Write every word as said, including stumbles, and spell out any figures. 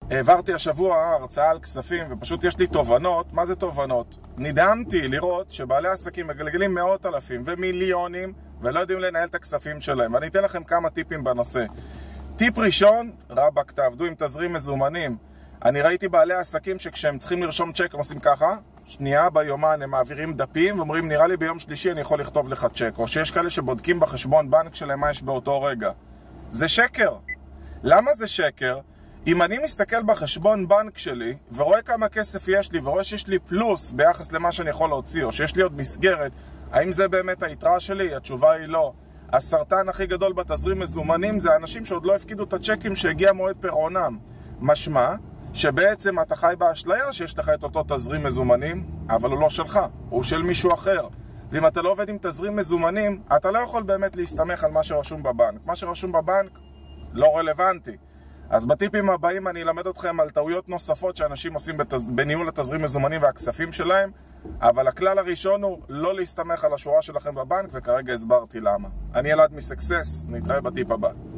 העברתי השבוע הרצאה על כספים, ופשוט יש לי תובנות. מה זה תובנות? נדהמתי לראות שבעלי עסקים מגלגלים מאות אלפים ומיליונים ולא יודעים לנהל את הכספים שלהם. ואני אתן לכם כמה טיפים בנושא. טיפ ראשון, רבק, תעבדו עם תזרים מזומנים. אני ראיתי בעלי עסקים שכשהם צריכים לרשום צ'ק הם עושים ככה, שנייה ביומן הם מעבירים דפים ואומרים נראה לי ביום שלישי אני יכול לכתוב לך צ'ק. או שיש כאלה שבודקים בחשבון בנק שלהם מה יש באותו רגע. זה שקר. למה זה שקר? אם אני מסתכל בחשבון בנק שלי ורואה כמה כסף יש לי ורואה שיש לי פלוס ביחס למה שאני יכול להוציא או שיש לי עוד מסגרת, האם זה באמת היתרה שלי? התשובה היא לא. הסרטן הכי גדול בתזרים מזומנים זה האנשים שעוד לא הפקידו את הצ'קים שהגיע מועד פירעונם. משמע שבעצם אתה חי באשליה שיש לך את אותו תזרים מזומנים, אבל הוא לא שלך, הוא של מישהו אחר. ואם אתה לא עובד עם תזרים מזומנים, אתה לא יכול באמת להסתמך על מה שרשום בבנק. מה שרשום בבנק לא רלוונטי. אז בטיפים הבאים אני אלמד אתכם על טעויות נוספות שאנשים עושים בתז... בניהול התזרים מזומנים והכספים שלהם, אבל הכלל הראשון הוא לא להסתמך על השורה שלכם בבנק, וכרגע הסברתי למה. אני אלעד מסקסס, נתראה בטיפ הבא.